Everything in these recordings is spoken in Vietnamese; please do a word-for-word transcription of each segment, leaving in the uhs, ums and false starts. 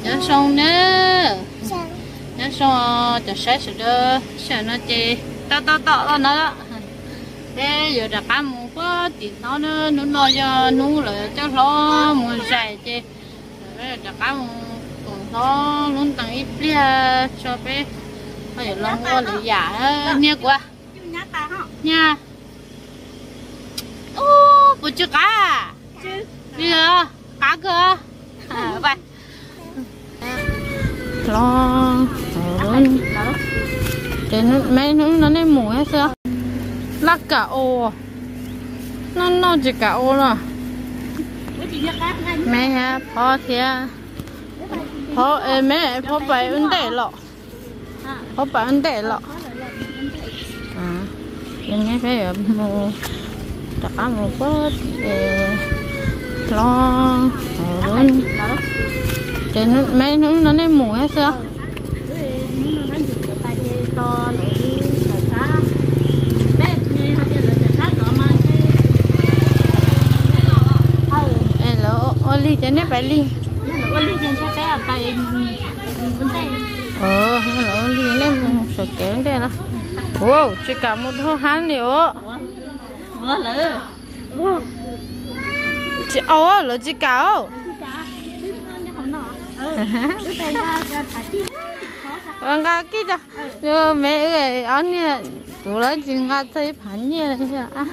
nhớ xong nữa nhớ xong cho sáng sớm đó sáng nó chơi to to to nó đó thế giờ đã cá mù quá thì nó nó nó lo cho nó là cho nó mua dài chơi rồi đã cá mù còn nó nó tăng ít bia cho bé bây giờ lo mua lại giả nha quá nha ô bữa chưa cá bây giờ cá cơ à vậy lo lớn để nó mấy nó nó nên mù hết chưa lắc cả ô nó nó chỉ cả ô rồi mẹ ha phó thia phó mẹ phó bảy vấn đề lọ phó bảy vấn đề lọ à nên nghe phải ở mù đã mù quá để lo lớn để nó mấy nó nó nên mù hết chưa Oli cho nên phải li. Oli cho nên phải ở tại vấn đề. Ờ, nó Oli lên một số cái vấn đề đó. Wow, chỉ cả một hồ hán nữa. Ủa lỡ. Chỉ ồ, lỡ chỉ cả. Vâng, cái kia đó. Rồi mẹ ơi, anh nè, tụi nó chỉ ngắt thấy phản nhiên là sao? À.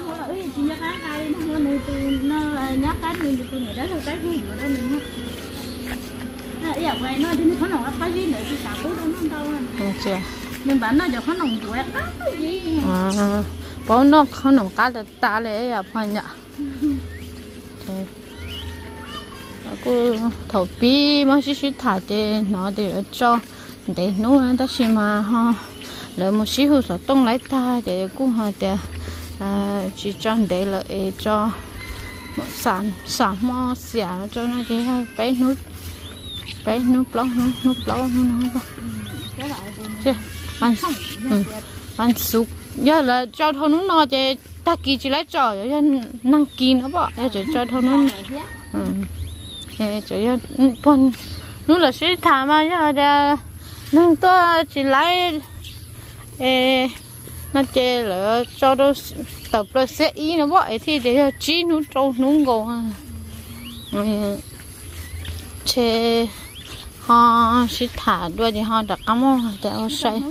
Nhắc cái mình từ người đó thôi cái gì đó mình giờ vậy nó đi nó nồng cái gì nữa thì cả cú đâu nó đâu à nhưng bạn nó giờ nó nồng quẹt cái gì à bố nó nó nồng cá là ta lấy à phải nhở cứ thầu pi mà xí xí thả thì nó để cho để nấu ăn đó xí mà ha lấy một xí hồ sấu tông lấy ta để cũng ha để chỉ cho để lợi cho sản sản mò xẻ cho nó thì bé nút bé nút lóc nút nút lóc nút chứ ăn ăn súp giờ là cho thằng nó nó thì ta kỳ chỉ lấy trò cho năng kỳ nó bỏ để cho thằng nó để cho con nó là sẽ thả mà giờ là năng to chỉ lấy nó chơi là cho nó tập là sẽ ý nó bỏ thì để chỉ nó trâu nó ngầu ha chơi họ sẽ thả đuôi thì họ đặt cắm họ để họ xây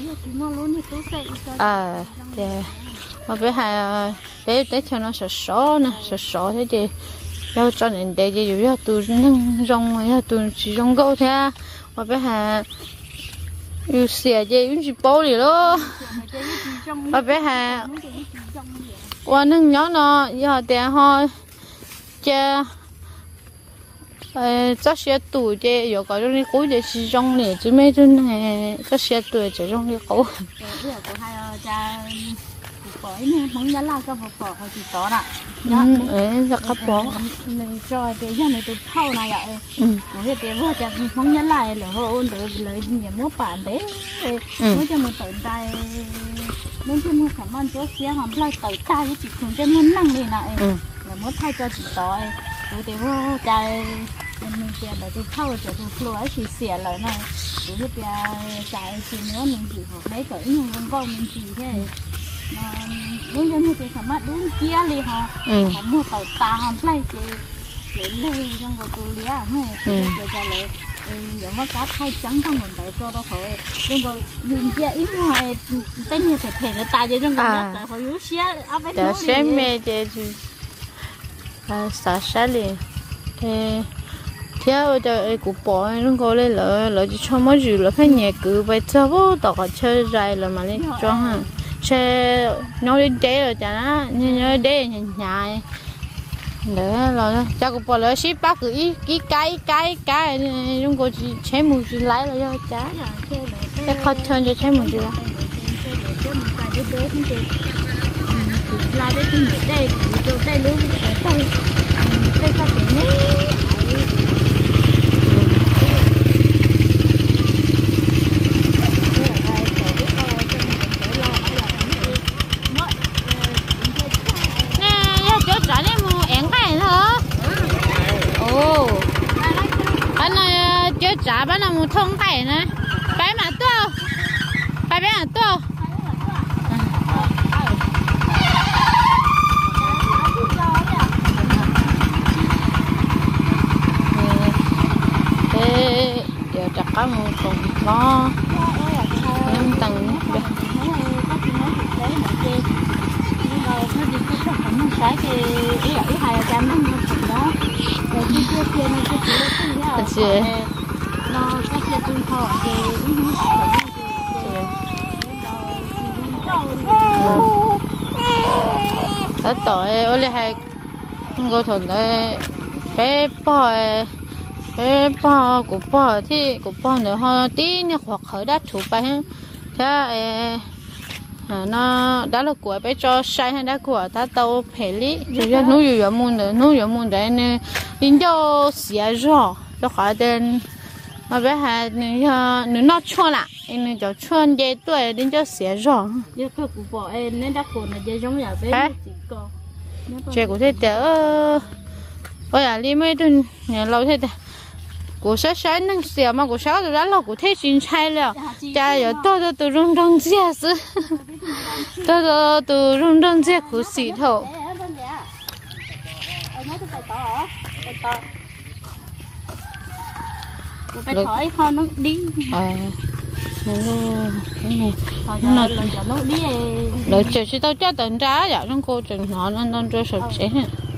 à để mà bé hai bé để cho nó sờ sọ nè sờ sọ thế thì cho cho nên để cho dù tụi nâng rong hay tụi chỉ rong gỗ thế mà bé hai yêu xẻ chơi yêu chỉ bố đi đó mà bé hai qua nâng nhỏ nó giờ để họ chơi chắc sẽ tuổi chơi giờ có những cố để sử dụng này chứ mấy thứ này chắc sẽ tuổi chỉ trong cái cố bởi nè không nhớ là cái bột bò hay gì đó nè ấy là cái bò mình cho cái giờ này tôi thâu này vậy mỗi cái bữa chắc không nhớ lại là họ ôn được lấy nhiều món bản đấy mỗi cho một tận tay nên khi mua cảm ơn chỗ xe hòm lại tẩy tay chỉ cùng cho muốn năng này này là muốn thay cho chị tỏi rồi thì vô trái mình sẽ để tôi thâu cho tôi lúa chỉ xẻ lại này rồi thì trái chỉ nữa mình chỉ học mấy cỡ nhưng con con mình chỉ thế mà muốn cho tôi cảm ơn đúng kia đi họ họ mua tỏi ta hòm lại chị lấy lấy trong cái túi lía này rồi cho lấy giờ mới cá thay trắng trong mình tại cho nó khỏi nhưng mà dùng kia ít ngoài tên như thể thể nó tài cho trong cái tại họ yếu xe áp với nó xe mẹ chị à xả xả liền thế theo cho cụ bỏ nó có lên lỡ lỡ chỉ cho mấy gì là phải nhẹ cứ vậy cho bố tao chơi dài là mà lên cho ha chơi nó đi đế rồi chả nó nhớ đế nhẹ nhẹ để rồi cho cụ bỏ lỡ ship bác cứ ý cái cái cái cái chúng cô chỉ chế mùi chỉ lấy là do chả cái khó chơi cho chế mùi gì đó lại đây thì đây chỗ đây luôn đây đây có thể nhé trả bán là một thông tẩy nữa bé mà tua bé bé mà tua giờ chắc có một cục nó năm tầng cái cái ý là ý hai trăm năm đó rồi cái kia kia nó cái kia nó cái nó cái kia tôi thọ cái cái tội ôi là hay ngồi thằng đấy bé bò bé bò của bò thì của bò nữa họ tí nha hoặc khởi đắt chủ bài thế nó đã là của bé cho sai hay đã của ta tàu phải lý rồi ra nuôi nhiều môn nữa nuôi nhiều môn đấy nên đến cho xé rõ cho khỏi tên mà bé hà nên nó chua lại nên cho chua dễ tuổi đến cho xé rõ giờ cái của bò nên đã của nó dễ giống nhà bé chơi của thế tớ ôi à đi mấy đứa nhà lâu thế tớ của sáu sáu năng xỉa mà của sáu rồi đó là của thế chín trai rồi cha giờ tôi tôi từ rong rong chia sư tôi tôi từ rong rong chia của xỉ thổ phải thổi kho nó đi à nó nó đi rồi chiều chỉ tao cho tận trái vậy nó cô chừng họ nên nên cho sụp sẽ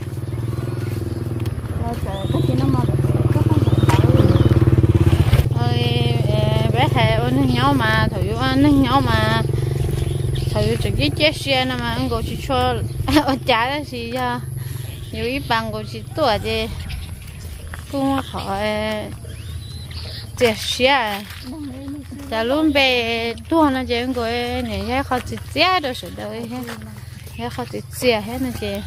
bé thề ôn nhau mà thử ăn nhau mà thử trực tiếp chết xe mà anh cô chỉ cho ở trái đó gì ra nhiều ít bằng cô chỉ tuổi thì cũng khỏi chết xe giờ luôn về tuổi nó chỉ cô này cái khó chỉ chết được sự đâu hết cái khó chỉ chết hết nó chỉ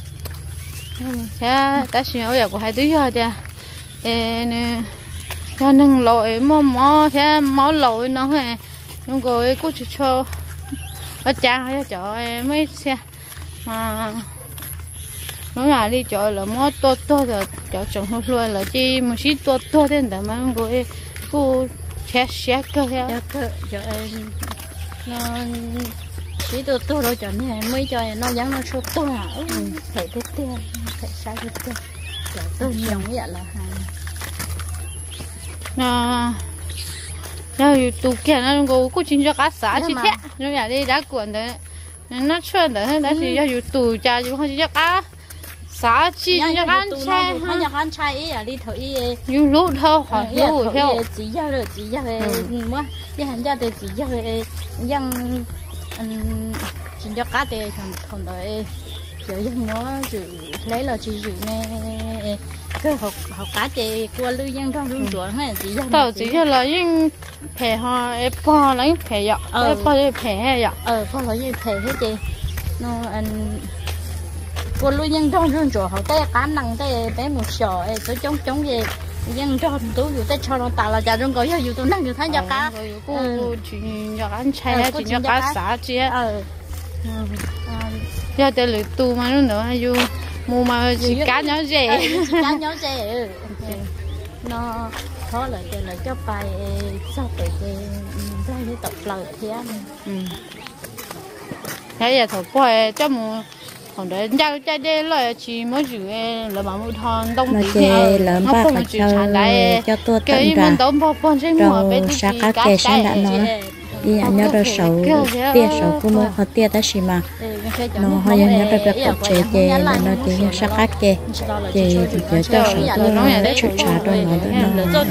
thế ta xin ở nhà của hai đứa rồi nha nè cho nên lội mò mò thế máu lội nó hè nhưng rồi cô chỉ cho ở cha hay chợ mấy xe mà nó là đi chợ là mò to to rồi chợ trồng hoa luôn là chi một xí to to thế mà mà rồi cô xe xe cơ thế chợ nó xí to to rồi chợ này mấy chợ nó giống nó số to à phải thế thế phải sai thế thế chợ tôi trồng vậy là nó nó tụ kia nó có cố chính cho cá xã chi thế nó nhà đi đá cuộn đấy nó chuyện đấy đó thì cho tụ cha chứ không chỉ cho cá xã chi cho cá chay ha cho cá chay ấy là đi thử ấy như lúa thôi hoặc lúa theo chỉ cho được chỉ cho về mà cái hành gia thì chỉ cho về dân chỉ cho cá thì thằng thằng đấy kiểu dân nó chỉ lấy là chỉ chỉ nè cái học học cá chị qua lưu dân trong lưu ruộng hay chỉ cho tao chỉ cho là những phê hoa apple lấy phê dọ apple lấy phê hay dọ ờ con lấy gì phê hết chị nó anh qua lưu dân trong lưu ruộng học cái cá nặng cái bé một sò tôi chống chống gì dân trong tôi dù tới cho nó tạo là chả trong có dù tôi năng được thấy cho cá cô chỉ cho ăn chay chỉ cho cá xả chứ ờ giờ tới lưỡi tu mà nó nữa dù mua mà chỉ cá nhỏ dễ cá nhỏ dễ nó khó là cho là cho bài sao phải cái ra đi tập lời thì anh thế giờ thổi qua cho mua còn để giao cho đây là chỉ mới chịu là bảo mua thon đông tí thì nó không chịu sản đại cho tôi tận ra rồi sát các kẻ sang đã nói đi ăn nhớ được sầu tia sầu cũng mới họ tia ta xí mà nó họ nhớ nhớ được việc chế chế là nó chỉ nhớ sát các kẻ chế thì nhớ cho sầu tôi nó chút trà rồi nó nó nó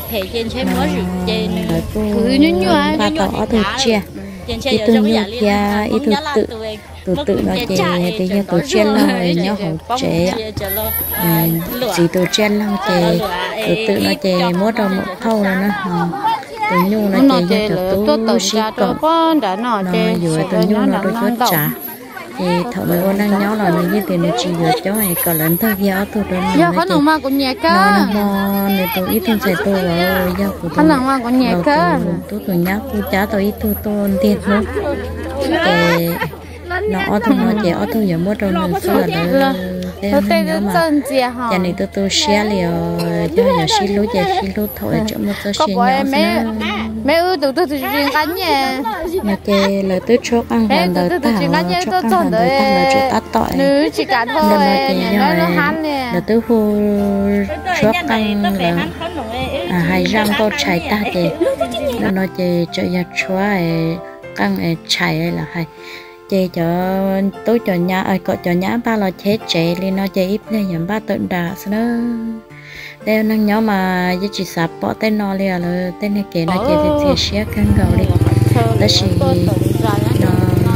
tôi ba tỏ tôi chia ít tôi như kia ít tôi tự tự tự nó chế thì như tôi chia là nhớ hỗ chế chỉ tôi chia là chế tự tự nó chế mỗi đầu một thâu là nó tự nhung nó chế cho tôi xí cộng nó vừa tự nhung nó tôi chốt trả thì thợ mấy con đang nháo là như thế này chỉ vừa cháu này còn lớn thôi giờ tôi tôi giờ có nồng ma cũng nhẹ cơ nó nó này tôi ít tôi sẽ tôi rồi giờ của tôi nồng ma cũng nhẹ cơ tôi tôi nhá tôi trả tôi ít tôi tôi tiền nữa thì nó tôi nó chế tôi giờ mua đâu nữa xưa là bé tôi nó nhỏ tôi mà chân gì hả giờ này tôi tôi xé liều cho giờ xí lúa giờ xí lúa thôi cho một số xé nhỏ mấy mấy ư tụi tôi thì chuyện cắn nhỉ mà chè lời tôi chốt ăn hàng đời ta chốt ăn hàng đời ta lời chốt tát tỏi nữ chỉ cả thôi nên nói chè nói nó rồi hắn nè là tôi hô chốt ăn là à hai răng câu chạy ta chè nên nói chè cho nhà chúa căng chạy là hay chè cho tôi cho nhà ai có cho nhà ba lo chết chè lên nó chè ít lên nhầm ba tận đà nữa đây năng nhóm mà với chị sạp bỏ tên nó liền là tên này kể nó chè thì chia sẻ căng gạo đi đó là nó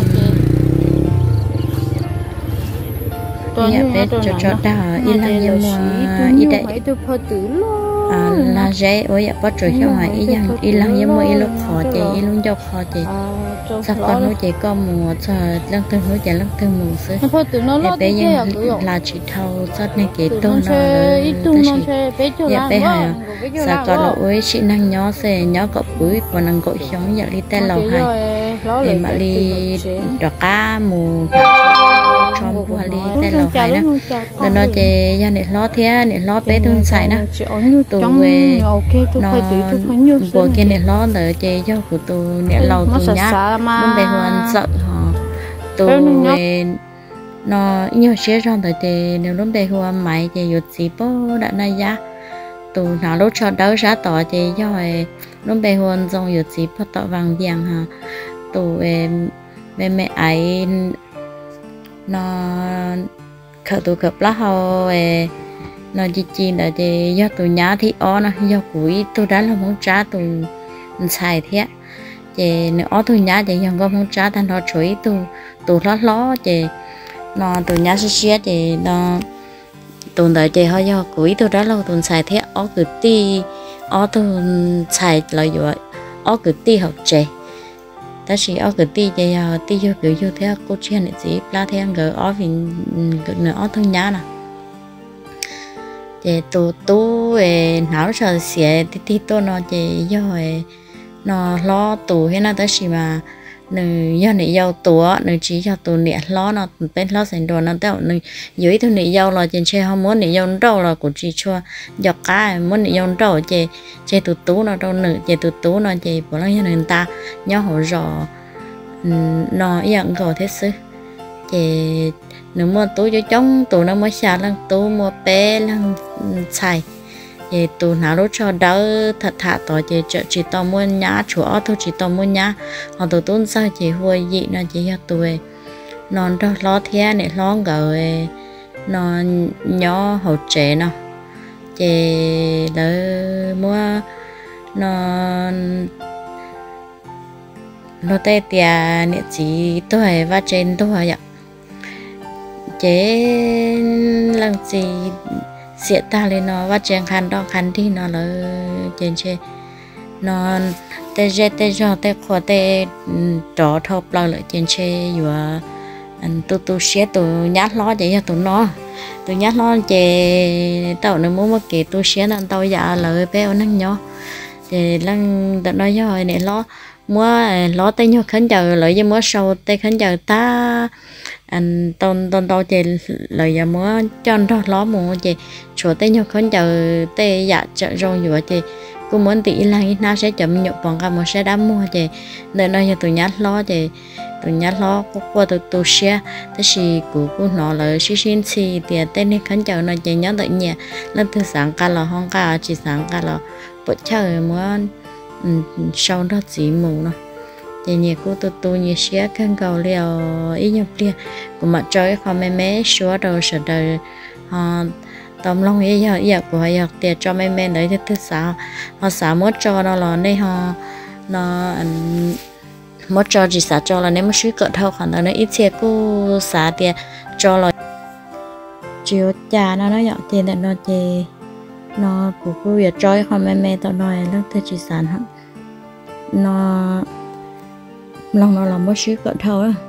nhà bé cho cho đào ít lăng như mua ít đấy à là dễ ôi dạ bắt rồi không phải ít lăng ít lăng như mua ít lúc khó chị ít lúc cho khó chị sao con nó chỉ có mùa cho lăng tương nó chỉ lăng tương mùa xứ béยังlà chỉ thâu rất này cái tôn nó là ta chỉ dạ bé hay sao con là ôi chị năng nhỏ xe nhỏ cọp bưởi và năng cội sống dạ đi tên lầu hay để mà đi đỏ cá mù trong bùa đi tên lầu hay đó là nó chỉ do này lo thế này lo bé thương xài đó tụ về nó bùa kia này lo đỡ chỉ cho của tụ này lầu tụ nhá lúc bé hoàn sợ họ tụ về nó nhiều xe trong thời thì nếu lúc bé hoàn máy thì有gì bố đã này giá tụ nào lúc cho đỡ giá tỏ thì do lúc bé hoàn dùng有gì bố tỏ vàng vàng ha tụ về mẹ mẹ ấy nó khởi tụ khởi lá hồ nó chỉ chỉ là để do tụ nhá thì ó nó do củi tụ đã là món trá tụ xài thế chị nếu ó tụ nhá thì dòng có món trá thành nó chuối tụ tụ lót ló chị nó tụ nhá xí xí chị nó tụ đợi chị hơi do củi tụ đã lâu tụ xài thế ó cứ ti ó tụ xài lợi dụng ó cứ ti học chị ta chỉ ở cái ti vậy à ti vô kiểu vô thế cô chuyện này gì la thế anh gỡ ở vì cái nữa ở thương nhá nè chị tu tu về não sợ xỉa ti ti tôi nó chị do nó lo tù hay là ta chỉ mà nữ do nữ giàu tù nữ chỉ cho tù nè lo nó bên lo thành đồ nó tạo nữ dưới thôi nữ giàu là trên xe không muốn nữ giàu đâu là của chị cho dọc cá muốn nữ giàu đâu chị chị tù tú nó đâu nữ chị tù tú nó chị bỏ lăng người ta nhau hỗ trợ nó dạng gọi thế sư chị nếu mua tú cho chống tù nó mới xả lăng tú mua bé lăng xài thì tụ nào lúc cho đỡ thật thà tỏ chị chợ chỉ tao muốn nhá chúa thôi chỉ tao muốn nhá họ tụ tuân sao chị huôi dị nó chỉ cho tuổi non đó lo thế này lo gửi nó nhỏ hậu trẻ nó chị đỡ mua nó nó tê tia nè chỉ tôi và trên tôi vậy chế lần gì sẽ ta lên nó và chèn khăn đó khăn thì nó là trên trên nó tê dê tê giò tê khó tê trọ thọc lo lại trên trên vừa anh tu tu sẽ tu nhát lo vậy cho tụi nó tụi nhát lo chè tao nó muốn mất kỹ tu sẽ nên tao dạ lợi béo năng nhỏ thì lăng tụi nó rồi này lo mua lo tê nhau khấn chờ lợi với mua sâu tê khấn chờ ta anh tôn tôn tao chị lời giờ mua cho nó lo mua chị chỗ tê nhau khấn chờ tê dạ chợ rong vừa chị cô muốn tỷ là nó sẽ chậm nhộn bằng cả một xe đám mua chị để nó cho tụi nhát lo chị tụi nhát lo qua tụi tụi xe thế thì của cô nó là xí xí xí thì tên này khấn chờ nó chị nhớ tự nhẹ lên từ sáng cả là không cả chỉ sáng cả là bữa chờ muốn sau đó chỉ mù nó thì nhiều cô tụi tụi nhiều xe khăn cầu liều ý nhập liều của mặt trời không mấy mấy số đầu sợ đời họ tầm long ý giờ giờ của họ giờ tiền cho mấy mấy đấy thì thứ sáu họ xả mất cho nó là đây họ nó mất cho chỉ xả cho là nếu mà suy cỡ thâu khoản nó ít xe cô xả tiền cho là chiều trà nó nó dọn tiền để nó chê nó của cô giờ chơi không mấy mấy tao nói lúc tôi chỉ sản hả nó lòng nó là mất suy cỡ thâu á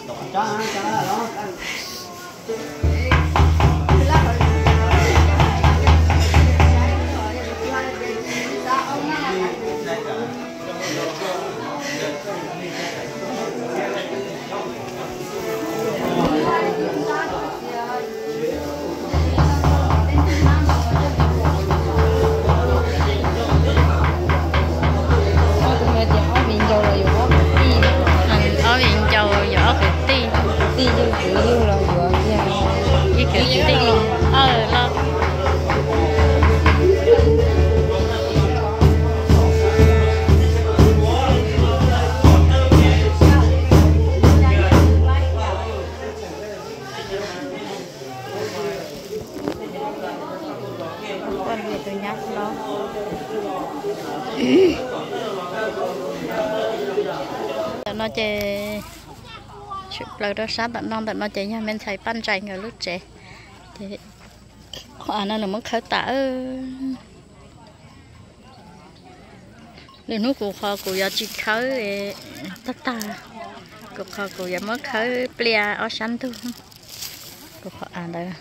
nó chơi lời đó sát tận non tận nó chơi nha mình thấy pan chạy người lúc trẻ thì họ nó là mất khởi tả liền lúc của họ của giờ chỉ khởi tất ta của họ của giờ mất khởi plia ở sân thôi của họ ăn đây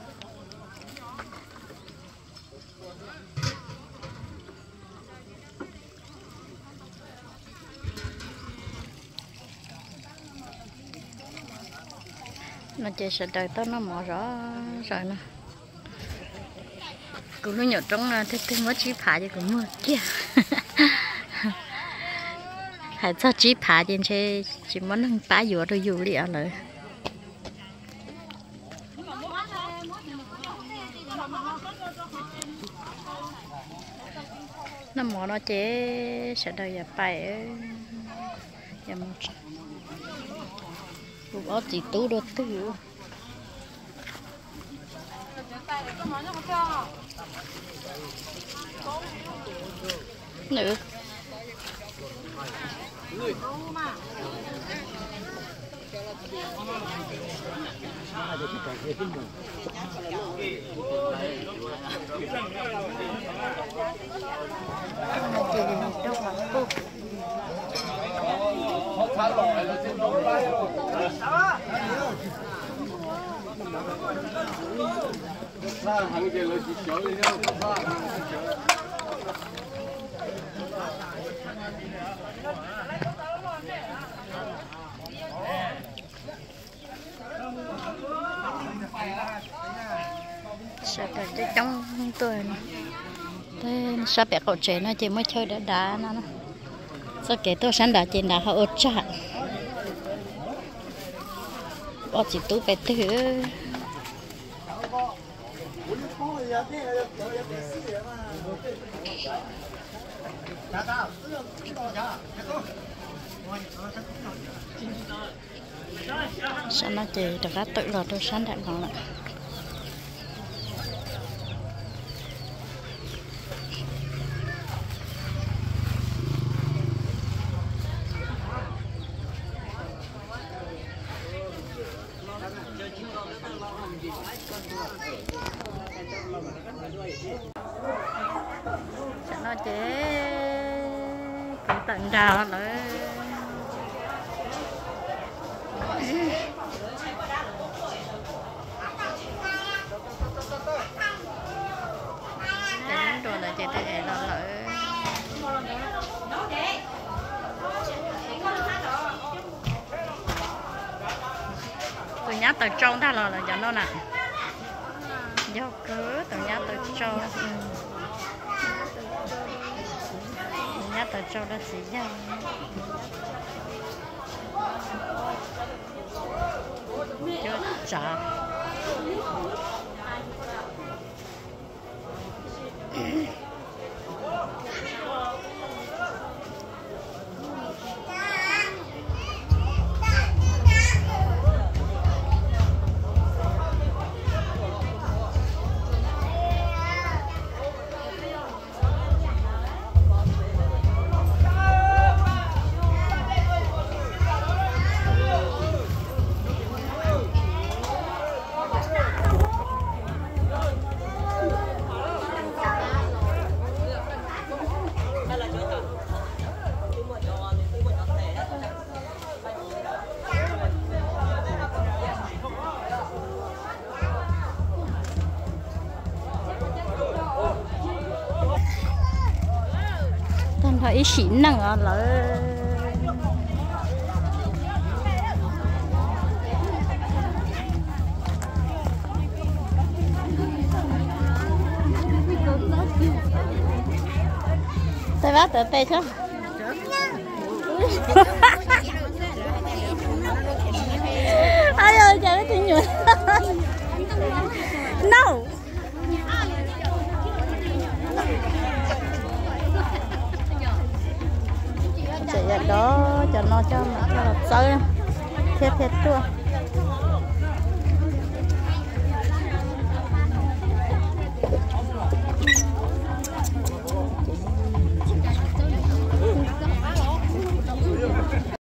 nó chơi sợ đời tao nó mò rõ rồi nè cũng nó nhỏ trong thế thế mới chỉ phá cho cũng mưa kia hay sao chỉ phá trên chơi chỉ muốn năng phá dừa rồi dừa đi ăn rồi nó mò nó chế sợ đời giờ phải giờ một cũng có chỉ tú đôi tư nữ sợ cái cái trong tôi này thế sao bé cậu trẻ nó chỉ mới chơi đá đá nó sao kể tôi sáng đá trên đá họ ớt chặt bỏ chỉ tú cái thứ sao nó chỉ được cái tự là tôi sáng đạn còn lại nó chế cũng tận đào nữa cái đồ này chế để nó lợi tôi nhát từ trong ta là là cho nó nè do cứ từ nhát từ trong nhát từ trong nó xí nhau cho chả ít xỉn năng ở lỡ tay bắt tới tay chứ ai ơi trời ơi tiếng nhựa no chạy ra đó cho nó cho nó cho nó sơi thiệt thiệt chưa